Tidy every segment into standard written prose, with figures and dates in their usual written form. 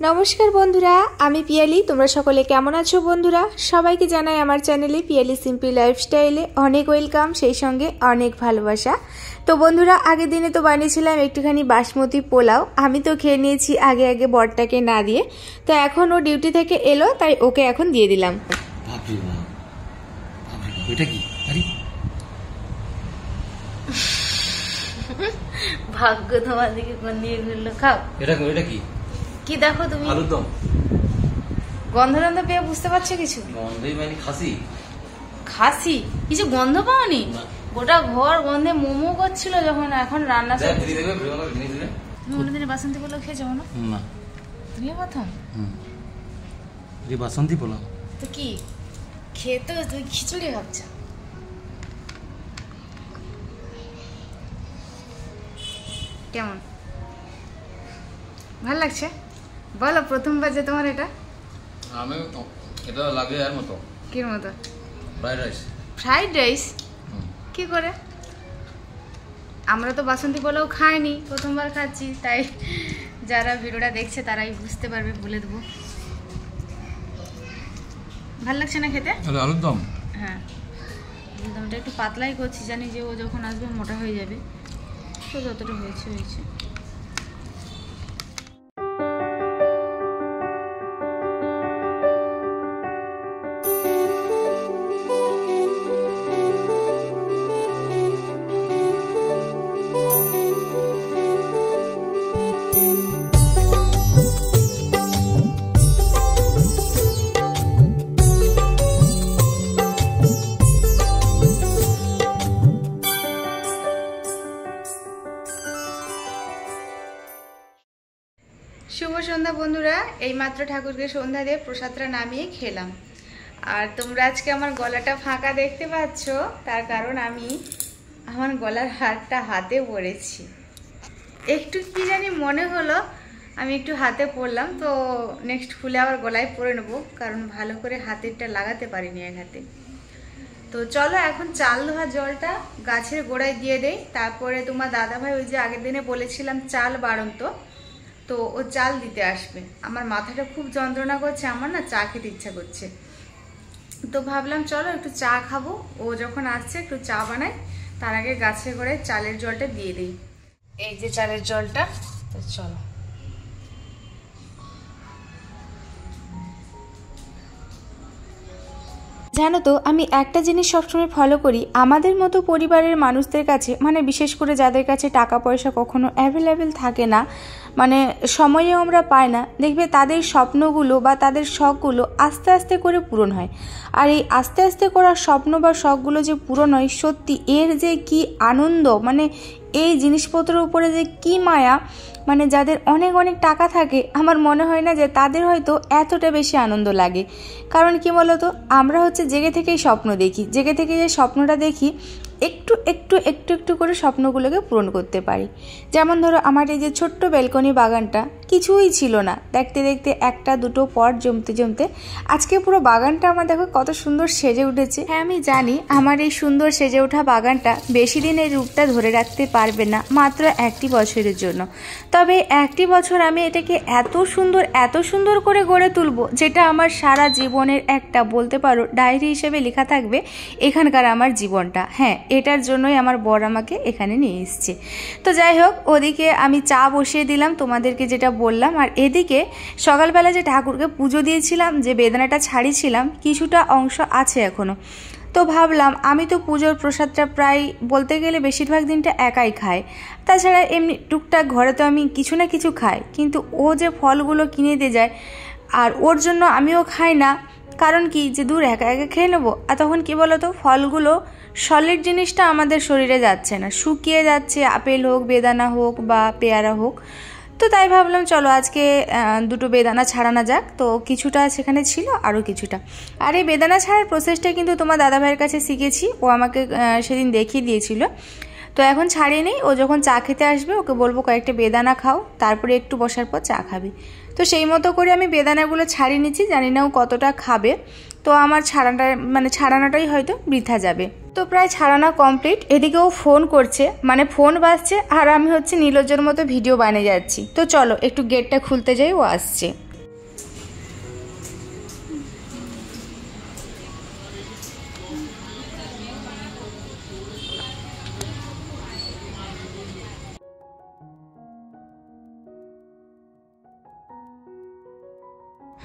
नमस्कार बंधुरा आमी पियाली तोमरा सकले केमन आछो बंधुरा सबाइके जानाई आमार चैनेले पियाली सिम्पल लाइफस्टाइले अनेक वेलकाम सेई संगे अनेक भालोबासा। तो बंधुरा आगे दिने तो बानिয়েছিলাম एकटुखानी बासमती पोलाव आमी तो खेये निয়েছি आगे आगे बड़टाके ना दिए। तो एखन ओ डिউটি থেকে एलो ताई ओके एखन दिए दिलाम। এটা কি আরে ভাগ্য তোমাদেরকে কোন দিয়ে গুলো খাও। এটা কি দেখো তুমি আলুর দম গন্ধ পেয়ে বুঝতে পারছো কিছু? গন্ধই মানে খাসি কিছু গন্ধ পাওনি? গোটা ঘর গন্ধে মোমো করছিল যখন এখন রান্না শেষ। তুমি কোনদিন বাসন্তী পোলাও খেয়েছো না? না তুমি প্রথম? এই বাসন্তী পোলাও তো কি খেতে তুমি খিচুড়ি ভাবছো? কেমন ভালো লাগছে বলো? প্রথমবার যে তোমার এটা আমি এটা লাগে আর মতো কি মতো? ফ্রাইড রাইস কি করে? আমরা তো বাসন্তী পোলাও খাইনি, প্রথমবার খাচ্ছি, তাই যারা ভিডিওটা দেখছে তারাই বুঝতে পারবে, বলে দেবো। ভালো লাগছে না খেতে? আলুর দম হ্যাঁ আলুর দমটা একটু পাতলাই করছি, জানি যে ও যখন আসবে মোটা হয়ে যাবে, তো যতটা হয়েছে হয়েছে। शुभ सन्ध्या बंधुरा এইমাত্র ঠাকুরকে সন্ধ্যা দিয়ে প্রসাদটা নামিয়ে খেলাম। আর তোমরা আজকে আমার গলাটা ফাঁকা দেখতে পাচ্ছ, তার কারণ আমি আমার গলার হারটা হাতে পরেছি। একটু কি জানি মনে হলো আমি একটু হাতে পরলাম, তো নেক্সট খুলে আবার গলায় পরে নেবো, কারণ ভালো করে হাতেরটা লাগাতে পারিনি এক হাতে। তো চলো এখন চাল ধোয়া জলটা গাছের গোড়ায় দিয়ে দেই, তারপরে তোমার দাদাভাই ওই যে আগের দিনে বলেছিলাম চাল বাড়ন্ত, তো ও চাল দিতে আসবে। আমার মাথাটা খুব যন্ত্রণা করছে, আমার না চা খেতে ইচ্ছা করছে, তো ভাবলাম চলো একটু চা খাবো, ও যখন আসছে একটু চা বানাই, তার আগে গাছের গোড়ায় চালের জলটা দিয়ে দিই। এই যে চালের জলটা, তো চলো। জানো তো আমি একটা জিনিস সবসময় ফলো করি, আমাদের মতো পরিবারের মানুষদের কাছে, মানে বিশেষ করে যাদের কাছে টাকা পয়সা কখনো অ্যাভেলেবেল থাকে না, মানে সময়েও আমরা পাই না, দেখবে তাদের স্বপ্নগুলো বা তাদের শখগুলো আস্তে আস্তে করে পূরণ হয়। আর এই আস্তে আস্তে করা স্বপ্ন বা শখগুলো যে পূরণ হয়, সত্যি এর যে কি আনন্দ, মানে এই জিনিসপত্রের উপরে যে কি মায়া, মানে যাদের অনেক অনেক টাকা থাকে আমার মনে হয় না যে তাদের হয়তো এতটা বেশি আনন্দ লাগে। কারণ কি বলতো, আমরা হচ্ছে জেগে থেকেই স্বপ্ন দেখি, জেগে থেকে যে স্বপ্নটা দেখি একটু একটু একটু একটু করে স্বপ্নগুলোকে পূরণ করতে পারি। যেমন ধরো আমার এই যে ছোট্ট ব্যালকনি বাগানটা কিছুই ছিল না, দেখতে দেখতে একটা দুটো পট জমতে জমতে আজকে পুরো বাগানটা আমার দেখো কত সুন্দর সেজে উঠেছে। হ্যাঁ আমি জানি আমার এই সুন্দর সেজে ওঠা বাগানটা বেশি দিন এই রূপটা ধরে রাখতে পারবে না, মাত্র একটি বছরের জন্য। তবে একটি বছর আমি এটাকে এত সুন্দর করে গড়ে তুলবো, যেটা আমার সারা জীবনের একটা বলতে পারো ডায়েরি হিসেবে লেখা থাকবে এখানকার আমার জীবনটা। হ্যাঁ এটার জন্যই আমার বর আমাকে এখানে নিয়ে এসছে। তো যাই হোক, ওদিকে আমি চা বসিয়ে দিলাম তোমাদেরকে যেটা বললাম, আর এদিকে সকালবেলা যে ঠাকুরকে পুজো দিয়েছিলাম, যে বেদানাটা ছাড়িয়েছিলাম কিছুটা অংশ আছে এখনো। তো ভাবলাম আমি তো পুজোর প্রসাদটা প্রায় বলতে গেলে বেশিরভাগ দিনটা একাই খাই, তাছাড়া এমনি টুকটাক ঘরে তো আমি কিছু না কিছু খাই, কিন্তু ও যে ফলগুলো কিনে দিয়ে যায় আর ওর জন্য আমিও খাই না, কারণ কি যে দূর একা একা খেয়ে নেবো। আর তখন কী বলো তো, ফলগুলো সলিড জিনিসটা আমাদের শরীরে যাচ্ছে না, শুকিয়ে যাচ্ছে, আপেল হোক বেদানা হোক বা পেয়ারা হোক। তো তাই ভাবলাম চলো আজকে দুটো বেদানা ছাড়ানো যাক। তো কিছুটা সেখানে ছিল, আরও কিছুটা। আর এই বেদানা ছাড়ার প্রসেসটা কিন্তু তোমার দাদাভাইয়ের কাছে শিখেছি, ও আমাকে সেদিন দেখিয়ে দিয়েছিল। তো এখন ছাড়িয়ে নেই, ও যখন চা খেতে আসবে ওকে বলবো কয়েকটা বেদানা খাও, তারপরে একটু বসার পর চা খাবি। তো সেই মতো করে আমি বেদানাগুলো ছাড়িয়ে নিচ্ছি, জানি না ও কতটা খাবে, তো আমার ছাড়ানোটাই হয়তো বৃথা যাবে। তো প্রায় ছাড়ানো কমপ্লিট। এদিকেও ফোন করছে, মানে ফোন বাজছে, আর আমি হচ্ছে নীলজ্জর মতো ভিডিও বানিয়ে যাচ্ছি। তো চলো একটু গেটটা খুলতে যাই, ও আসছে।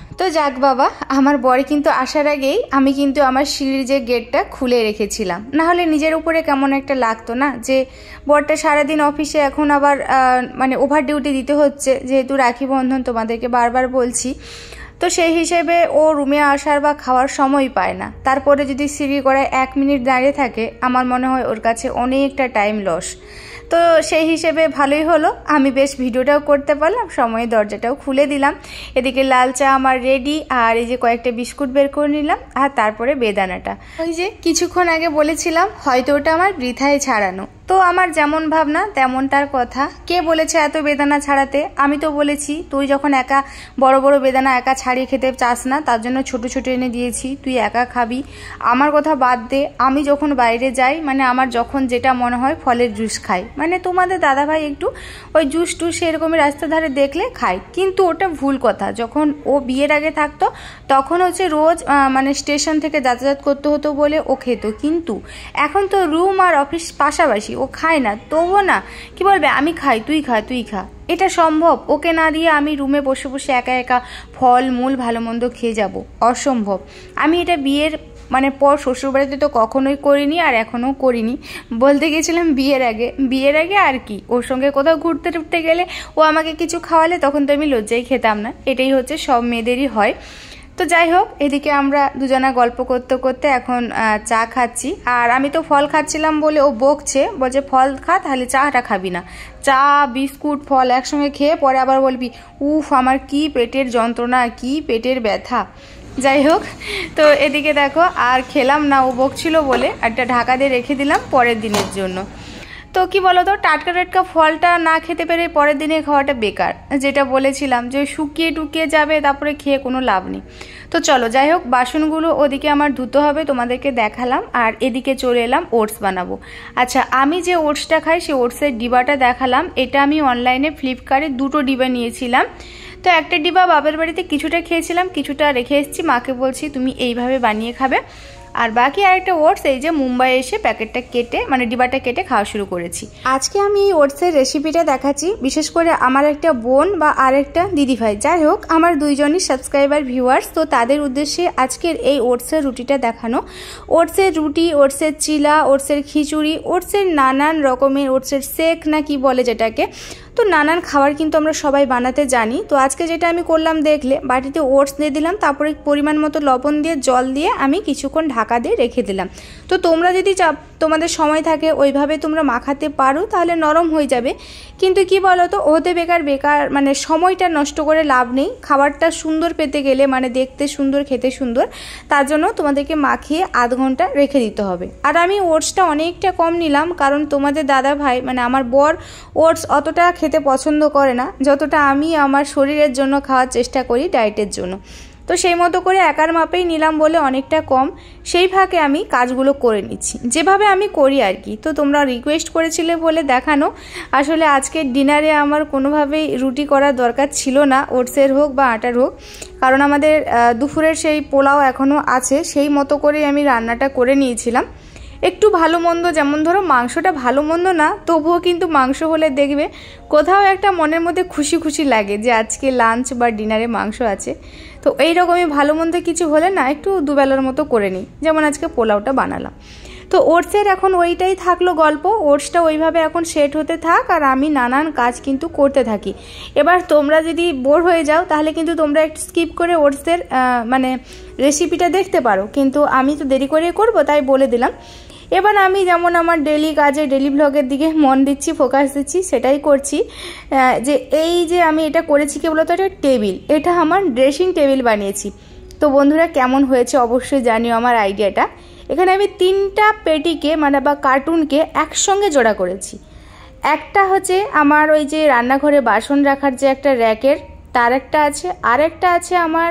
তো যাক বাবা, আমার বর কিন্তু আসার আগেই আমি কিন্তু আমার সিঁড়ির যে গেটটা খুলে রেখেছিলাম, না হলে নিজের উপরে কেমন একটা লাগতো না যে বরটা সারাদিন অফিসে, এখন আবার মানে ওভার ডিউটি দিতে হচ্ছে, যেহেতু রাখি বন্ধন তোমাদেরকে বারবার বলছি। তো সেই হিসেবে ও রুমে আসার বা খাওয়ার সময় পায় না, তারপরে যদি সিঁড়ি করায় 1 মিনিট দাঁড়িয়ে থাকে, আমার মনে হয় ওর কাছে অনেকটা টাইম লস। তো সেই হিসেবে ভালোই হলো, আমি বেশ ভিডিওটাও করতে পারলাম, সময়ে দরজাটাও খুলে দিলাম। এদিকে লাল চা আমার রেডি, আর এই যে কয়েকটা বিস্কুট বের করে নিলাম, আর তারপরে বেদানাটা। ওই যে কিছুক্ষণ আগে বলেছিলাম হয়তো ওটা আমার বৃথায় ছাড়ানো, তো আমার যেমন ভাবনা তেমন তার কথা। কে বলেছে এত বেদানা ছাড়াতে? আমি তো বলেছি তুই যখন একা বড় বড় বেদানা একা ছাড়িয়ে খেতে চাস না, তার জন্য ছোট ছোট এনে দিয়েছি, তুই একা খাবি। আমার কথা বাদ দে, আমি যখন বাইরে যাই, মানে আমার যখন যেটা মনে হয় ফলের জুস খাই, মানে তোমাদের দাদাভাই একটু ওই জুস টুস এরকমই রাস্তার ধারে দেখলে খাই, কিন্তু ওটা ভুল কথা। যখন ও বিয়ের আগে থাকতো তখন হচ্ছে রোজ মানে স্টেশন থেকে যাতায়াত করতে হতো বলে ও খেত, কিন্তু এখন তো রুম আর অফিস পাশাপাশি, ও খায় না, তবুও না কি বলবে আমি খাই, তুই খা তুই খা, এটা সম্ভব? ওকে না দিয়ে আমি রুমে বসে বসে একা একা ফল মূল ভালো মন্দ খেয়ে যাব? অসম্ভব। আমি এটা বিয়ের মানে পর শ্বশুরবাড়িতে তো কখনোই করিনি, আর এখনও করিনি। বলতে গেছিলাম বিয়ের আগে আর কি, ওর সঙ্গে কোথাও ঘুরতে টুরতে গেলে ও আমাকে কিছু খাওয়ালে তখন তো আমি লজ্জাই খেতাম না, এটাই হচ্ছে সব মেয়েদেরই হয়। তো যাই হোক, এদিকে আমরা দুজনা গল্প করতে করতে এখন চা খাচ্ছি, আর আমি তো ফল খাচ্ছিলাম বলে ও বকছে, বলছে ফল খা, তাহলে চাটা খাবি না? চা বিস্কুট ফল একসঙ্গে খেয়ে পরে আবার বলবি উফ আমার কি পেটের যন্ত্রণা, কি পেটের ব্যথা। যাই হোক, তো এদিকে দেখো আর খেলাম না, ও বকছিল বলে একটা ঢাকা দিয়ে রেখে দিলাম পরের দিনের জন্য। তো কি বলতো, টাটকা টাটকা ফলটা না খেতে পেরে পরের দিনে খাওয়াটা বেকার, যেটা বলেছিলাম যে শুকিয়ে টুকিয়ে যাবে, তারপরে খেয়ে কোনো লাভ নেই। তো চলো যাই হোক, বাসনগুলো ওদিকে আমার ধুতে হবে, তোমাদেরকে দেখালাম, আর এদিকে চলে এলাম ওটস বানাবো। আচ্ছা, আমি যে ওটসটা খাই সেই ওটসের ডিবাটা দেখালাম, এটা আমি অনলাইনে ফ্লিপকার্টে 2টো ডিবা নিয়েছিলাম। তো একটা ডিবা বাবার বাড়িতে কিছুটা খেয়েছিলাম, কিছুটা রেখে এসেছি, মাকে বলছি তুমি এইভাবে বানিয়ে খাবে। আর বাকি আরেকটা ওটস এই যে মুম্বাই এসে প্যাকেটটা কেটে মানে ডিবাটা কেটে খাওয়া শুরু করেছি। আজকে আমি এই ওটসের রেসিপিটা দেখাচ্ছি বিশেষ করে আমার একটা বোন বা আরেকটা দিদিভাই, যাই হোক আমার দুইজনই সাবস্ক্রাইবার ভিউয়ার্স, তো তাদের উদ্দেশ্যে আজকের এই ওটসের রুটিটা দেখানো। ওটসের রুটি, ওটসের চিলা, ওটসের খিচুড়ি, ওটসের নানান রকমের, ওটসের শেক না কি বলে যেটাকে, তো নানান খাবার কিন্তু আমরা সবাই বানাতে জানি। তো আজকে যেটা আমি করলাম দেখলে, বাটিতে ওটস দিয়ে দিলাম, তারপরে পরিমাণ মতো লবণ দিয়ে জল দিয়ে আমি কিছুক্ষণ ঢাকা দিয়ে রেখে দিলাম। তো তোমরা যদি তোমাদের সময় থাকে ওইভাবে তোমরা মাখাতে পারো, তাহলে নরম হয়ে যাবে। কিন্তু কি বলো তো, ওতে বেকার মানে সময়টা নষ্ট করে লাভ নেই। খাবারটা সুন্দর পেতে গেলে, মানে দেখতে সুন্দর খেতে সুন্দর, তার জন্য তোমাদেরকে মাখিয়ে আধ ঘন্টা রেখে দিতে হবে। আর আমি ওটসটা অনেকটা কম নিলাম, কারণ তোমাদের দাদা ভাই মানে আমার বর ওটস অতটা খেতে পছন্দ করে না যতটা আমি আমার শরীরের জন্য খাওয়ার চেষ্টা করি, ডায়েটের জন্য। তো সেই মতো করে একার মাপেই নিলাম বলে অনেকটা কম, সেই ফাঁকে আমি কাজগুলো করে নিচ্ছি যেভাবে আমি করি আর কি। তো তোমরা রিকোয়েস্ট করেছিলে বলে দেখানো। আসলে আজকে ডিনারে আমার কোনোভাবেই রুটি করার দরকার ছিল না, ওটসের হোক বা আটার হোক, কারণ আমাদের দুপুরের সেই পোলাও এখনও আছে, সেই মতো করেই আমি রান্নাটা করে নিয়েছিলাম। একটু ভালো মন্দ, যেমন ধরো মাংসটা ভালো মন্দ না, তবুও কিন্তু মাংস হলে দেখবে কোথাও একটা মনের মধ্যে খুশি খুশি লাগে যে আজকে লাঞ্চ বা ডিনারে মাংস আছে। তো এইরকমই ভালো মন্দ কিছু হলে না একটু দুবেলার মতো করে নিই, যেমন আজকে পোলাওটা বানালাম। তো ওটসের এখন ওইটাই থাকলো গল্প, ওটসটা ওইভাবে এখন সেট হতে থাক, আর আমি নানান কাজ কিন্তু করতে থাকি। এবার তোমরা যদি বোর হয়ে যাও তাহলে কিন্তু তোমরা একটু স্কিপ করে ওটসের মানে রেসিপিটা দেখতে পারো, কিন্তু আমি তো দেরি করে করবো তাই বলে দিলাম। এবার আমি যেমন আমার ডেলি কাজে, ডেলি ব্লগের দিকে মন দিচ্ছি, ফোকাস দিচ্ছি, সেটাই করছি। যে এই যে আমি এটা করেছি কি বলতো, এটা টেবিল, এটা আমার ড্রেসিং টেবিল বানিয়েছি। তো বন্ধুরা কেমন হয়েছে অবশ্যই জানিও আমার আইডিয়াটা। এখানে আমি 3টা পেটিকে মানে বা কার্টুনকে একসঙ্গে জোড়া করেছি। একটা হচ্ছে আমার ওই যে রান্নাঘরে বাসন রাখার যে একটা র্যাকের, তার একটা আছে, আর একটা আছে আমার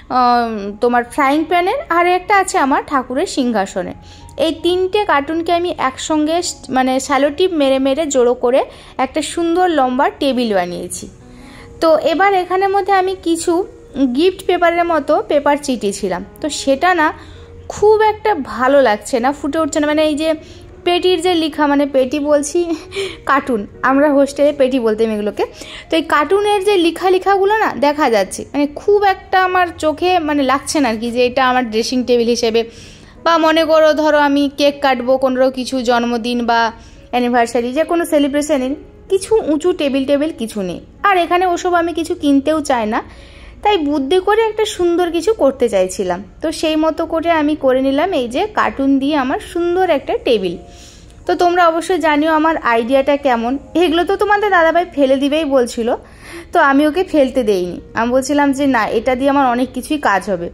তোমার ফ্রাইং প্যানের, আর একটা আছে আমার ঠাকুরের সিংহাসনে। এই 3টে কার্টুনকে আমি একসঙ্গে মানে স্যালোটিপ মেরে মেরে জোড়ো করে একটা সুন্দর লম্বা টেবিল বানিয়েছি। তো এবার এখানের মধ্যে আমি কিছু গিফট পেপারের মতো পেপার চিটিয়েছিলাম, তো সেটা না খুব একটা ভালো লাগছে না, ফুটে উঠছে না, মানে এই যে পেটির যে লেখা, মানে পেটি বলছি কার্টুন, আমরা হোস্টেলে পেটি বলতাম এগুলোকে। তো এই কার্টুনের যে লেখাগুলো না দেখা যাচ্ছে, মানে খুব একটা আমার চোখে মানে লাগছে না আর কি যে এটা আমার ড্রেসিং টেবিল হিসেবে। বা মনে করো ধরো আমি কেক কাটবো কোনো কিছু জন্মদিন বা অ্যানিভার্সারি, যে কোনো সেলিব্রেশনের, কিছু উঁচু টেবিল কিছু নেই। আর এখানে ওসব আমি কিছু কিনতেও চাই না, তাই বুদ্ধি করে একটা সুন্দর কিছু করতে চাইছিলাম। তো সেই মতো করে আমি করে নিলাম এই যে কার্টুন দিয়ে আমার সুন্দর একটা টেবিল। তো তোমরা অবশ্যই জানিও আমার আইডিয়াটা কেমন। এগুলো তো তোমাদের দাদাভাই ফেলে দিবেই বলছিল, তো আমি ওকে ফেলতে দেইনি। আমি বলছিলাম যে না, এটা দিয়ে আমার অনেক কিছুই কাজ হবে।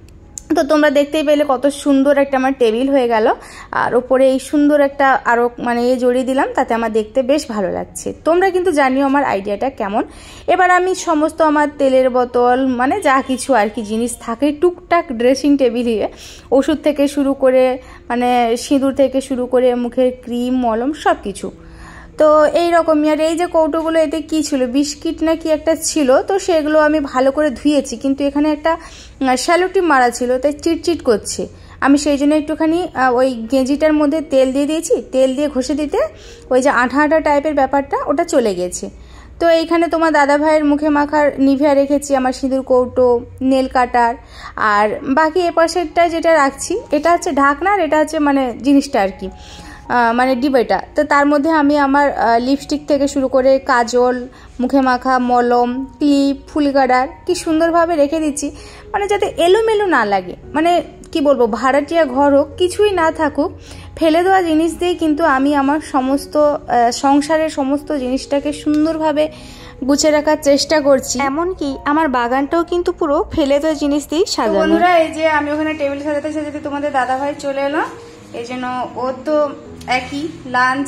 তো তোমরা দেখতেই পেলে কত সুন্দর একটা আমার টেবিল হয়ে গেল। আর ওপরে এই সুন্দর একটা আরও মানে জড়িয়ে দিলাম, তাতে আমার দেখতে বেশ ভালো লাগছে। তোমরা কিন্তু জানিও আমার আইডিয়াটা কেমন। এবার আমি সমস্ত আমার তেলের বোতল মানে যা কিছু আর কি জিনিস থাকে টুকটাক ড্রেসিং টেবিলে, ওষুধ থেকে শুরু করে মানে সিঁদুর থেকে শুরু করে মুখের ক্রিম মলম সব কিছু, তো এই রকমই। আর এই যে কৌটোগুলো, এতে কি ছিল, বিস্কিট না কি একটা ছিল, তো সেগুলো আমি ভালো করে ধুয়েছি, কিন্তু এখানে একটা শ্যালোটিপ মারা ছিল, তাই চিটচিট করছে। আমি সেই জন্য একটুখানি ওই গেঁজিটার মধ্যে তেল দিয়ে দিয়েছি, তেল দিয়ে ঘষে দিতে ওই যে আঠা আঠা টাইপের ব্যাপারটা ওটা চলে গেছে। তো এইখানে তোমার দাদা ভাইয়ের মুখে মাখার নিভিয়া রেখেছি, আমার সিঁদুর কৌটো, নেল কাটার, আর বাকি এ পাশেরটা যেটা রাখছি এটা হচ্ছে ঢাকনার, এটা হচ্ছে মানে জিনিসটা আর কি, মানে ডিবাটা। তো তার মধ্যে আমি আমার লিপস্টিক থেকে শুরু করে কাজল, মুখে মাখা মলম, ক্লিপ, ফুলগাডার কি সুন্দরভাবে রেখে দিচ্ছি, মানে যাতে এলোমেলো না লাগে। মানে কি বলবো, ভাড়াটিয়া ঘর হোক কিছুই না থাকুক, ফেলে দেওয়া জিনিস দিয়েই কিন্তু আমি আমার সমস্ত সংসারের সমস্ত জিনিসটাকে সুন্দরভাবে গুছিয়ে রাখার চেষ্টা করছি। এমনকি আমার বাগানটাও কিন্তু পুরো ফেলে দেওয়া জিনিস দিয়েই সাজানো। বন্ধুরা, এই যে আমি ওখানে টেবিল সাজাতে সাজাতে তোমাদের দাদাভাই চলে এলো। এই জন্য ওর তো একই লাঞ্চ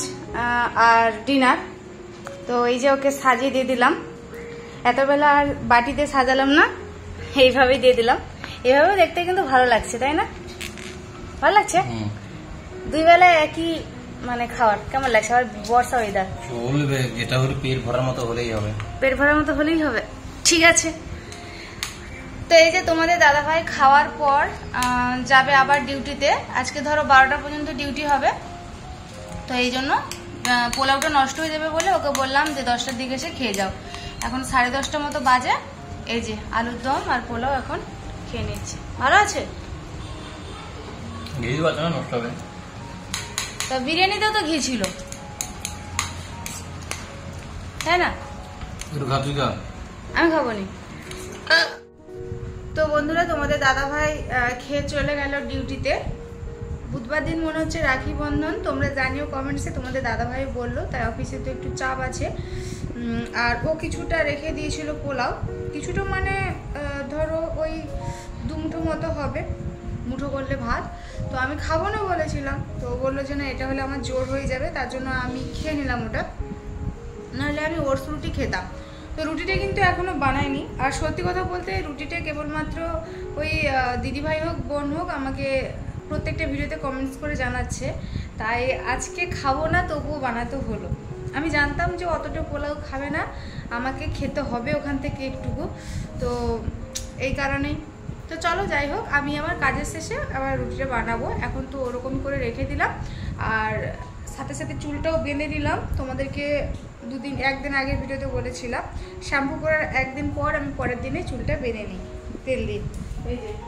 আর ডিনার, তো এই যে ওকে সাজিয়ে দিয়ে দিলাম। এতবেলা আর বাটিতে সাজালাম না, এইভাবেই দিয়ে দিলাম। এভাবে দেখতে কিন্তু ভালো লাগছে, তাই না? ভালো লাগছে। দুই বেলায় একই মানে খাবার কেমন লাগছে? আবার বর্ষা ওয়েদার, চলবে, যেটা হলে পেট ভরার মতো হলেই হবে, পেট ভরার মতো হলেই হবে। ঠিক আছে, তো এই যে তোমাদের দাদাভাই খাওয়ার পর যাবে আবার ডিউটিতে। আজকে ধরো 12টা পর্যন্ত ডিউটি হবে, তো এই জন্য পোলাওটা নষ্ট হয়ে যাবে বলে ওকে বললাম যে 10টার দিকে এসে খেয়ে যাও। এখন 10:30 মতো বাজে। এই যে আলুর দম আর পোলাও এখন খেয়ে নিচ্ছি। ভালো আছে? নষ্ট হবে, তা বিরিয়ানিতেও তো ঘি ছিল, তাই না? আমি খাবো নি। তো বন্ধুরা, তোমাদের দাদাভাই খেয়ে চলে গেল ডিউটিতে। বুধবার দিন মনে হচ্ছে রাখি বন্ধন, তোমরা জানিও কমেন্টসে। তোমাদের দাদাভাই বললো, তাই অফিসে তো একটু চাপ আছে। আর ও কিছুটা রেখে দিয়েছিল পোলাও, কিছুটা মানে ধরো ওই 2 মুঠো মতো হবে, মুঠো করলে ভাত। তো আমি খাবো না বলেছিলাম, তো ও বললো যে না, এটা হলে আমার জোর হয়ে যাবে, তার জন্য আমি খেয়ে নিলাম ওটা, নাহলে আমি ওটস রুটি খেতাম। তো রুটিটা কিন্তু এখনও বানাইনি। আর সত্যি কথা বলতে রুটিটা কেবলমাত্র ওই দিদিভাই হোক বোন হোক আমাকে প্রত্যেকটা ভিডিওতে কমেন্টস করে জানাচ্ছে, তাই আজকে খাবো না তবুও বানাতে হলো। আমি জানতাম যে অতটা পোলাও খাবে না, আমাকে খেতে হবে ওখান থেকে একটুকু, তো এই কারণেই। তো চলো যাই হোক, আমি আমার কাজের শেষে আবার রুটিটা বানাবো। এখন তো ওরকম করে রেখে দিলাম, আর সাথে সাথে চুলটাও বেঁধে দিলাম। তোমাদেরকে একদিন আগের ভিডিওতে বলেছিলাম শ্যাম্পু করার একদিন পর আমি পরের দিনে চুলটা বেঁধে নিই তেল দিয়ে। এই যে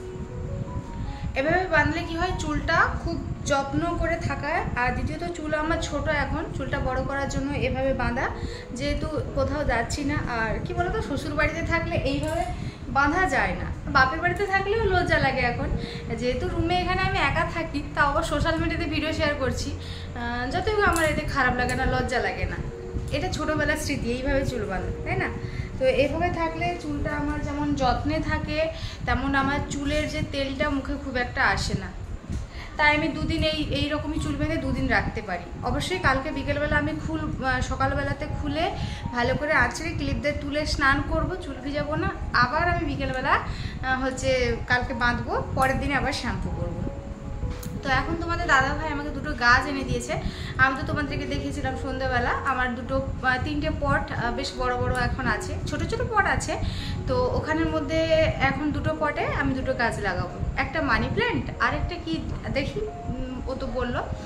এভাবে বাঁধলে কি হয়, চুলটা খুব যত্ন করে থাকায়। আর দ্বিতীয়ত চুল আমার ছোট, এখন চুলটা বড় করার জন্য এভাবে বাঁধা, যেহেতু কোথাও যাচ্ছি না। আর কি বলতো, শ্বশুর বাড়িতে থাকলে এইভাবে বাঁধা যায় না, বাপের বাড়িতে থাকলেও লজ্জা লাগে। এখন যেহেতু রুমে এখানে আমি একা থাকি, তাও আবার সোশ্যাল মিডিয়াতে ভিডিও শেয়ার করছি, যতই আমার এতে খারাপ লাগে না, লজ্জা লাগে না। এটা ছোটোবেলার স্মৃতি, এইভাবে চুল বাঁধা, তাই না? তো এইভাবে থাকলে চুলটা আমার যেমন যত্নে থাকে, তেমন আমার চুলের যে তেলটা মুখে খুব একটা আসে না। তাই আমি 2 দিন এই রকমই চুল বেঁধে 2 দিন রাখতে পারি। অবশ্যই কালকে বিকেলবেলা আমি সকালবেলাতে খুলে ভালো করে আঁচড়ে ক্লিপ দিয়ে তুলে স্নান করব, চুল ভিজাবো না। আবার আমি বিকেলবেলা কালকে বাঁধবো, পরের দিনে আবার শ্যাম্পু করব। তো এখন তোমাদের দাদাভাই আমাকে 2টো গাছ এনে দিয়েছে। আমি তো তোমাদেরকে দেখিয়েছিলাম সন্ধ্যাবেলা আমার 3টে পট বেশ বড় বড় এখন আছে, ছোট ছোট পট আছে। তো ওখানের মধ্যে এখন 2টো পটে আমি 2টো গাছ লাগাবো, একটা মানি প্ল্যান্ট আর একটা কি দেখি ও তো বললো।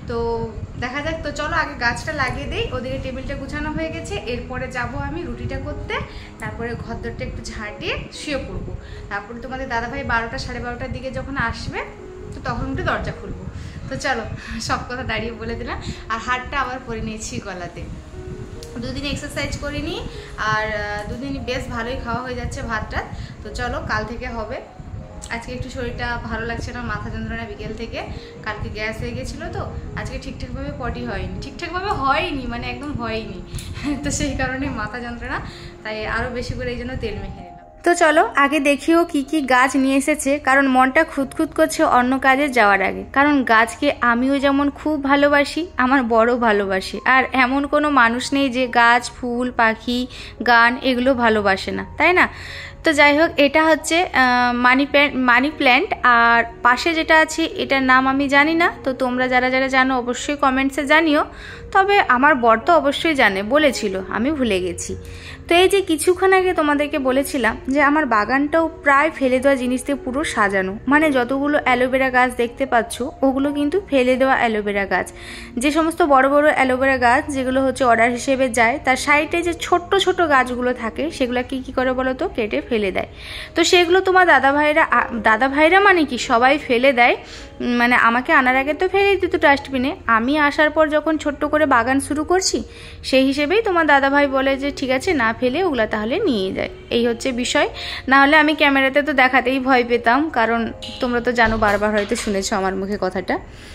তো দেখা যাক। তো চলো আগে গাছটা লাগিয়ে দিই, ওদিকে টেবিলটা গুছানো হয়ে গেছে, এরপরে যাব আমি রুটিটা করতে, তারপরে ঘরদোরটা একটু ঝাড় দিয়ে শুয়ে পড়বো। তারপরে তোমাদের দাদাভাই 12টা সাড়ে 12টার দিকে যখন আসবে তো তখন উঠে দরজা খুলবো। তো চলো সব কথা দাঁড়িয়ে বলে দিলাম। আর হাতটা আবার পরে নিয়েছি গলাতে, দুদিন এক্সারসাইজ করিনি আর দুদিন বেশ ভালোই খাওয়া হয়ে যাচ্ছে ভাতটা। তো চলো কাল থেকে হবে। আজকে একটু শরীরটা ভালো লাগছে না, মাথা যন্ত্রণা বিকেল থেকে, কালকে গ্যাস হয়ে গেছিলো, তো আজকে ঠিকঠাকভাবে পটি হয়নি, মানে একদম হয়নি। তো সেই কারণে মাথা যন্ত্রণা, তাই আরও বেশি করে এই জন্য তেল মেখে নিলাম। তো চলো আগে দেখিও কি কি গাছ নিয়ে এসেছে, কারণ মনটা খুঁতখুত করছে অন্য কাজে যাওয়ার আগে। কারণ গাছকে আমিও যেমন খুব ভালোবাসি, আমার বড় ভালোবাসি, আর এমন কোনো মানুষ নেই যে গাছ, ফুল, পাখি, গান এগুলো ভালোবাসে না, তাই না? তো যাই হোক, এটা হচ্ছে মানি প্ল্যান্ট, আর পাশে যেটা আছে এটার নাম আমি জানি না। তো তোমরা যারা যারা জানো অবশ্যই কমেন্টসে জানিও। তবে আমার বর তো অবশ্যই জানে, বলেছিল, আমি ভুলে গেছি। তো এই যে কিছুক্ষণ আগে তোমাদেরকে বলেছিলাম যে আমার বাগানটাও প্রায় ফেলে দেওয়া জিনিস দিয়ে পুরো সাজানো, মানে যতগুলো অ্যালোভেরা গাছ দেখতে পাচ্ছ ওগুলো কিন্তু ফেলে দেওয়া অ্যালোভেরা গাছ। যে সমস্ত বড় বড় অ্যালোভেরা গাছ যেগুলো হচ্ছে অর্ডার হিসেবে যায়, তার সাইডে যে ছোট্ট ছোট গাছগুলো থাকে সেগুলো কি করে বলো তো, কেটে ফেলে দেয়। তো সেগুলো তোমার দাদা ভাইরা মানে কি সবাই ফেলে দেয়, মানে আমাকে আনার আগে তো ফেলে দিত ডাস্টবিনে। আমি আসার পর যখন ছোট্ট করে বাগান শুরু করছি, সেই হিসেবেই তোমার দাদাভাই বলে যে ঠিক আছে না ফেলে ওগুলা তাহলে নিয়ে যায়। এই হচ্ছে বিষয়। না হলে আমি ক্যামেরাতে তো দেখাতেই ভয় পেতাম, কারণ তোমরা তো জানো, বারবার হয়তো শুনেছো আমার মুখে কথাটা।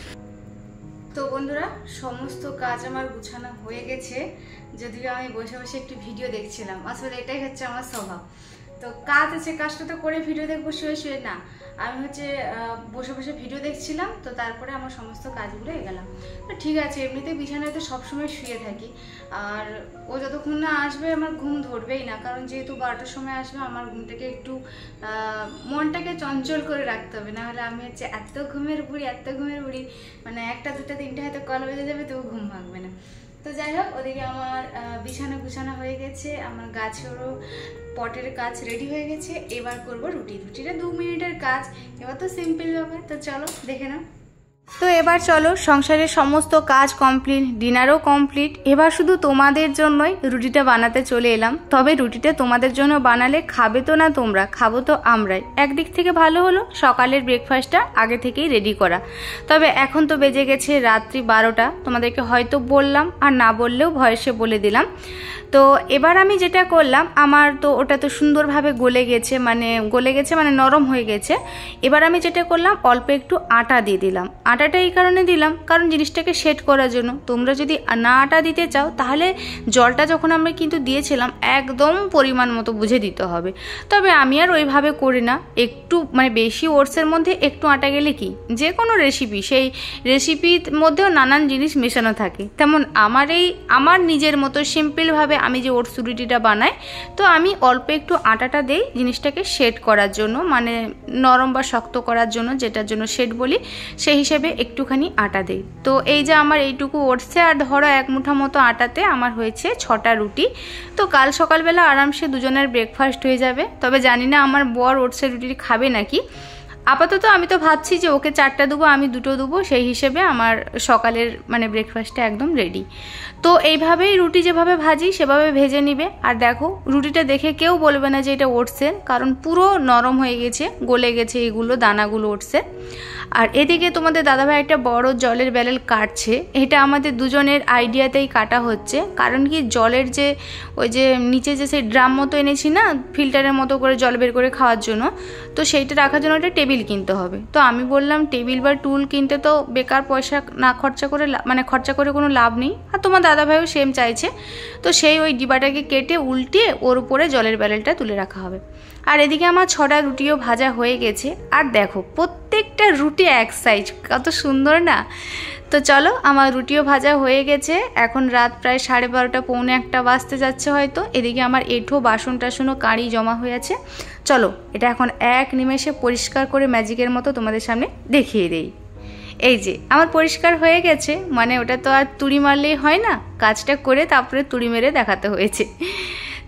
তো বন্ধুরা, সমস্ত কাজ আমার গুছানো হয়ে গেছে, যদিও আমি বসে বসে একটু ভিডিও দেখছিলাম। আসলে এটাই হচ্ছে আমার স্বভাব। তো কাজ আছে, কাজটা তো করে ভিডিও দেখবো শুয়ে শুয়ে না, আমি হচ্ছে বসে বসে ভিডিও দেখছিলাম। তো তারপরে আমার সমস্ত কাজগুলো এগেলাম। তো ঠিক আছে, এমনিতে বিছানায় তো সবসময় শুয়ে থাকি, আর ও যতক্ষণ না আসবে আমার ঘুম ধরবেই না, কারণ যেহেতু 12টার সময় আসবে, আমার ঘুমটাকে একটু মনটাকে চঞ্চল করে রাখতে হবে, না হলে আমি হচ্ছে এত ঘুমের বুড়ি, মানে 1টা 2টা 3টে হয়তো কল বেজে যাবে, তবু ঘুম ভাঙবে না। তো যাই হোক, ওদিকে আমার বিছানা গুছানো হয়ে গেছে, আমার গাছেরও পটের কাজ রেডি হয়ে গেছে। এবার করব রুটিটা 2 মিনিটের কাজ, এবার তো সিম্পল ব্যাপার। তো চলো দেখে নাও। তো এবার চলো, সংসারের সমস্ত কাজ কমপ্লিট, ডিনারও কমপ্লিট, এবার শুধু তোমাদের জন্যই রুটিটা বানাতে চলে এলাম। তবে রুটিটা তোমাদের জন্য বানালে খাবে তো না তোমরা, খাবো তো আমরাই। একদিক থেকে ভালো হলো সকালের ব্রেকফাস্টটা আগে থেকেই রেডি করা। তবে এখন তো বেজে গেছে রাত্রি 12টা, তোমাদেরকে হয়তো বললাম, আর না বললেও ভয়েসে বলে দিলাম। তো এবার আমি যেটা করলাম, আমার তো ওটা তো সুন্দরভাবে গলে গেছে মানে নরম হয়ে গেছে। এবার আমি যেটা করলাম, অল্প একটু আটা দিয়ে দিলাম। আটাটা এই কারণে দিলাম, কারণ জিনিসটাকে সেট করার জন্য। তোমরা যদি না আটা দিতে চাও, তাহলে জলটা যখন আমরা কিন্তু দিয়েছিলাম একদম পরিমাণ মতো বুঝে দিতে হবে। তবে আমি আর ওইভাবে করি না, একটু মানে বেশি ওটসের মধ্যে একটু আটা গেলে কি, যে কোনো রেসিপি, সেই রেসিপির মধ্যেও নানান জিনিস মেশানো থাকে। তেমন আমার নিজের মতো সিম্পলভাবে আমি যে ওটস রুটিটা বানাই, তো আমি অল্প একটু আটাটা দেই জিনিসটাকে সেট করার জন্য, মানে নরম বা শক্ত করার জন্য, যেটার জন্য সেট বলি, সেই হিসেবে একটুখানি আটা দেই। তো এই যে আমার এইটুকু ওটসে আর ধরো 1 মুঠা মতো আটাতে আমার হয়েছে 6টা রুটি। তো কাল সকালবেলা আরামসে দুজনের ব্রেকফাস্ট হয়ে যাবে। তবে জানি না আমার বর ওটসের রুটি খাবে নাকি। আপাতত আমি তো ভাবছি যে ওকে 4টা দেবো, আমি 2টো দেবো, সেই হিসেবে আমার সকালের মানে ব্রেকফাস্টটা একদম রেডি। তো এইভাবেই রুটি যেভাবে ভাজি সেভাবে ভেজে নিবে। আর দেখো, রুটিটা দেখে কেউ বলবে না যে এটা ওটসের, কারণ পুরো নরম হয়ে গেছে, গলে গেছে এইগুলো দানাগুলো ওটসের। আর এদিকে তোমাদের দাদাভাই একটা বড় জলের ব্যারেল কাটছে। এটা আমাদের দুজনের আইডিয়াতেই কাটা হচ্ছে, কারণ কি জলের যে ওই যে নিচে যে সেই ড্রাম মতো এনেছি না, ফিল্টারের মতো করে জল বের করে খাওয়ার জন্য, তো সেইটা রাখার জন্য একটা টেবিল কিনতে হবে। তো আমি বললাম টেবিল বা টুল কিনতে তো বেকার পয়সা না খরচা করে কোনো লাভ নেই। আর তোমার দাদাভাইও সেম চাইছে। তো সেই ওই ডিবাটাকে কেটে উল্টিয়ে ওর উপরে জলের ব্যারেলটা তুলে রাখা হবে। আর এদিকে আমার 6টা রুটিও ভাজা হয়ে গেছে। আর দেখো, প্রত্যেকটা রুটি এক সাইজ, কত সুন্দর না। তো চলো, আমার রুটিও ভাজা হয়ে গেছে। এখন রাত প্রায় 12:30 পৌনে 1টা বাজতে যাচ্ছে হয়তো। এদিকে আমার এঁঠো বাসন টাসনও কাঁড়ি জমা হয়ে আছে। চলো, এটা এখন এক নিমেষে পরিষ্কার করে ম্যাজিকের মতো তোমাদের সামনে দেখিয়ে দেই। এই যে আমার পরিষ্কার হয়ে গেছে, মানে ওটা তো আর তুড়ি মারলেই হয় না, কাজটা করে তারপরে তুড়ি মেরে দেখাতে হয়েছে।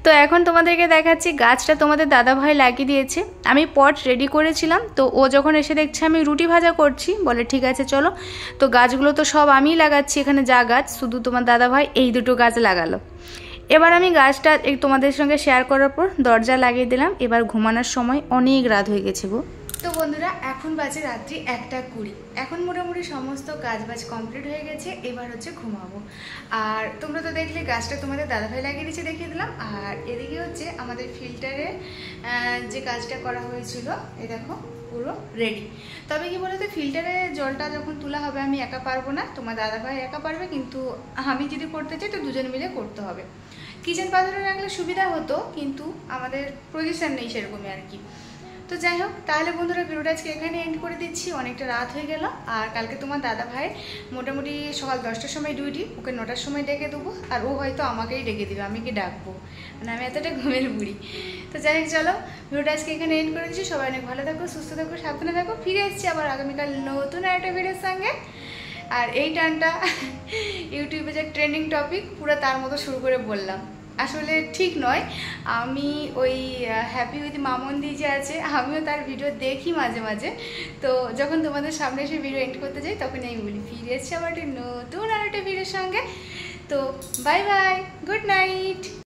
তো এখন তোমাদেরকে দেখাচ্ছি গাছটা তোমাদের দাদাভাই লাগিয়ে দিয়েছে। আমি পট রেডি করেছিলাম, তো ও যখন এসে দেখছে আমি রুটি ভাজা করছি, বলে ঠিক আছে চলো। তো গাছগুলো তো সব আমিই লাগাচ্ছি, এখানে যা গাছ, শুধু তোমার দাদাভাই এই দুটো গাছ লাগালো। এবার আমি গাছটা তোমাদের সঙ্গে শেয়ার করার পর দরজা লাগিয়ে দিলাম। এবার ঘুমানোর সময় অনেক রাত হয়ে গেছে গো। তো বন্ধুরা এখন বাজে রাত্রি 1:20। এখন মোটামুটি সমস্ত কাজবাজ কমপ্লিট হয়ে গেছে, এবার হচ্ছে ঘুমাবো। আর তোমরা তো দেখলে গাছটা তোমাদের দাদাভাই লাগিয়ে দিয়েছে, দেখিয়ে দিলাম। আর এদিকে হচ্ছে আমাদের ফিল্টারে যে কাজটা করা হয়েছিল, এই দেখো পুরো রেডি। তবে কি বলতো, ফিল্টারে জলটা যখন তোলা হবে আমি একা পারবো না, তোমার দাদাভাই একা পারবে, কিন্তু আমি যদি করতে চাই তো দুজন মিলে করতে হবে। কিচেন পাথরে রাখলে সুবিধা হতো, কিন্তু আমাদের পজিশন নেই সেরকমই আর কি। তো যাই হোক, তাহলে বন্ধুরা ভিডিওটা আজকে এখানে এন্ড করে দিচ্ছি, অনেকটা রাত হয়ে গেল। আর কালকে তোমার দাদা ভাই মোটামুটি সকাল 10টার সময় ডিউটি, ওকে 9টার সময় ডেকে দেবো, আর ও হয়তো আমাকেই ডেকে দেবে, আমি কি ডাকবো, মানে আমি এতটা ঘুমের বুড়ি। তো যাই হোক, চলো ভিডিওটা আজকে এখানে এন্ড করে দিচ্ছি। সবাই অনেক ভালো থাকো, সুস্থ থাকো, সাবধানে থাকো। ফিরে এসেছি আবার আগামীকাল নতুন একটা ভিডিওর সঙ্গে। আর এই টানটা ইউটিউবে যে ট্রেন্ডিং টপিক পুরো তার মতো শুরু করে বললাম, আসলে ঠিক নয়। আমি ওই হ্যাপি উইথ মামন্দি যে আছে, আমিও তার ভিডিও দেখি মাঝে মাঝে। তো যখন তোমাদের সামনে এসে ভিডিও এন্ড করতে যাই তখনই আমি বলি ফিরে এসেছি আবার নতুন আর একটা ভিডিওর সঙ্গে। তো বাই বাই, গুড নাইট।